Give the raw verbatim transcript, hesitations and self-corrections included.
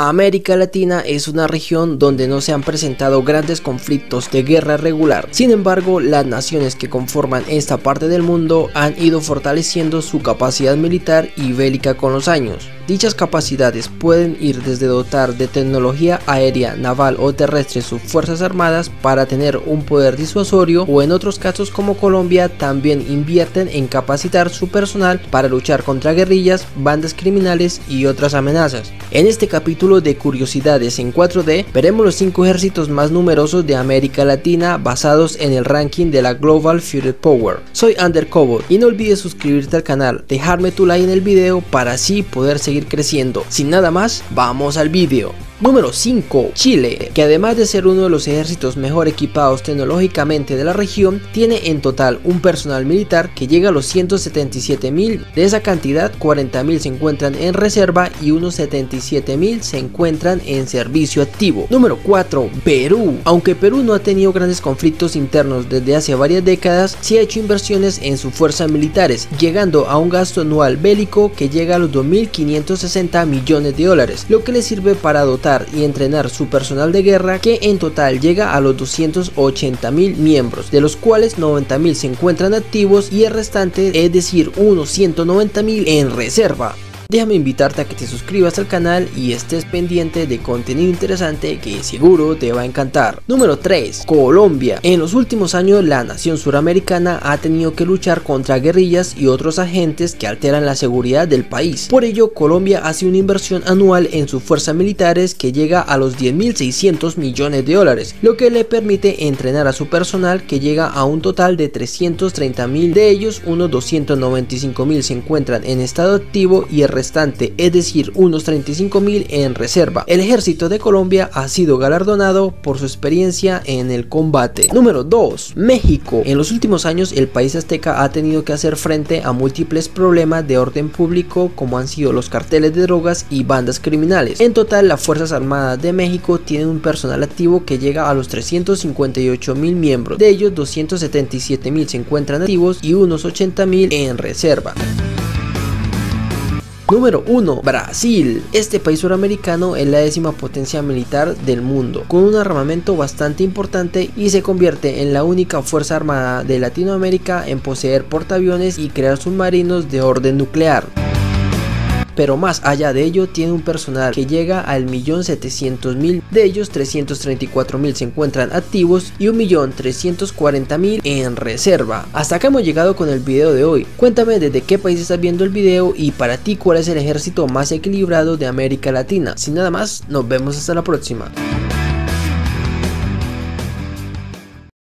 América Latina es una región donde no se han presentado grandes conflictos de guerra regular. Sin embargo, las naciones que conforman esta parte del mundo han ido fortaleciendo su capacidad militar y bélica con los años. Dichas capacidades pueden ir desde dotar de tecnología aérea, naval o terrestre sus fuerzas armadas para tener un poder disuasorio, o en otros casos como Colombia también invierten en capacitar su personal para luchar contra guerrillas, bandas criminales y otras amenazas. En este capítulo de curiosidades en cuatro D veremos los cinco ejércitos más numerosos de América Latina basados en el ranking de la Global Fighter Power. Soy Undercover y no olvides suscribirte al canal, dejarme tu like en el video para así poder seguir creciendo. Sin nada más, vamos al vídeo. Número cinco. Chile, que además de ser uno de los ejércitos mejor equipados tecnológicamente de la región, tiene en total un personal militar que llega a los ciento setenta y siete mil. De esa cantidad, cuarenta mil se encuentran en reserva y unos setenta y siete mil se encuentran en servicio activo. Número cuatro. Perú. Aunque Perú no ha tenido grandes conflictos internos desde hace varias décadas, sí ha hecho inversiones en sus fuerzas militares, llegando a un gasto anual bélico que llega a los dos mil quinientos sesenta millones de dólares, lo que le sirve para dotar y entrenar su personal de guerra, que en total llega a los doscientos ochenta mil miembros, de los cuales noventa mil se encuentran activos y el restante, es decir unos ciento noventa mil, en reserva. Déjame invitarte a que te suscribas al canal y estés pendiente de contenido interesante que seguro te va a encantar. Número tres. Colombia. En los últimos años la nación suramericana ha tenido que luchar contra guerrillas y otros agentes que alteran la seguridad del país. Por ello, Colombia hace una inversión anual en sus fuerzas militares que llega a los diez mil seiscientos millones de dólares, lo que le permite entrenar a su personal, que llega a un total de trescientos treinta mil. De ellos, unos doscientos noventa y cinco mil se encuentran en estado activo y el restante, es decir unos treinta y cinco mil, en reserva. El ejército de Colombia ha sido galardonado por su experiencia en el combate. Número dos. México. En los últimos años el país azteca ha tenido que hacer frente a múltiples problemas de orden público, como han sido los carteles de drogas y bandas criminales. En total, las Fuerzas Armadas de México tienen un personal activo que llega a los trescientos cincuenta y ocho mil miembros. De ellos, doscientos setenta y siete mil se encuentran activos y unos ochenta mil en reserva. Número uno. Brasil. Este país suramericano es la décima potencia militar del mundo, con un armamento bastante importante, y se convierte en la única fuerza armada de Latinoamérica en poseer portaaviones y crear submarinos de orden nuclear. Pero más allá de ello, tiene un personal que llega al millón setecientos mil. De ellos, trescientos treinta y cuatro mil se encuentran activos y un millón trescientos cuarenta mil en reserva. Hasta acá hemos llegado con el video de hoy. Cuéntame desde qué país estás viendo el video y para ti cuál es el ejército más equilibrado de América Latina. Sin nada más, nos vemos hasta la próxima.